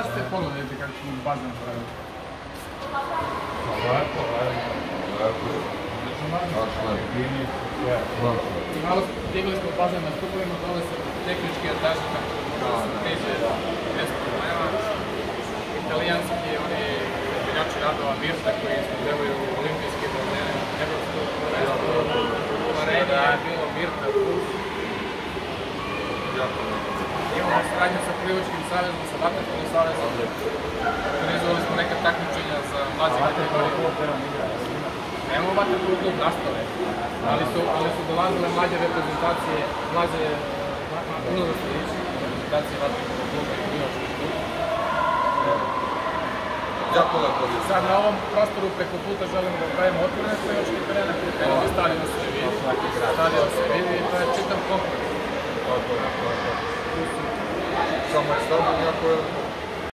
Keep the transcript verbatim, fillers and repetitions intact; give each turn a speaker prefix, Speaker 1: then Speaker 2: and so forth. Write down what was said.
Speaker 1: ste pogledajte kako ćemo bazen praviti.
Speaker 2: Lepo, lepo, lepo.
Speaker 1: I malo digli smo bazen na stupovima, dole se tehnički etaži, kako se križe bez problema. Italijanski, oni izbjeljači radova Mirta koji snabdevaju olimpijske bazene, evropsko prvenstvo, u areni je bilo Mirta plus. Imamo saradnju sa Plivačkim savezom, sa Vaterpolo savezom. Organizovali smo neka takmičenja za mlađe kategorije. Nemamo Vaterpolo klub, nastale, ali su, ali su dolazile mlađe reprezentacije, mlađe uzrasne reprezentacije Vaterpolo kluba i Plivačkog kluba. Sad na ovom prostoru preko puta želimo da pravimo otvorene plivačke terene, evo stadion se vidi, stadion se vidi i to je čitav kompleks.
Speaker 2: Samo je stadion jako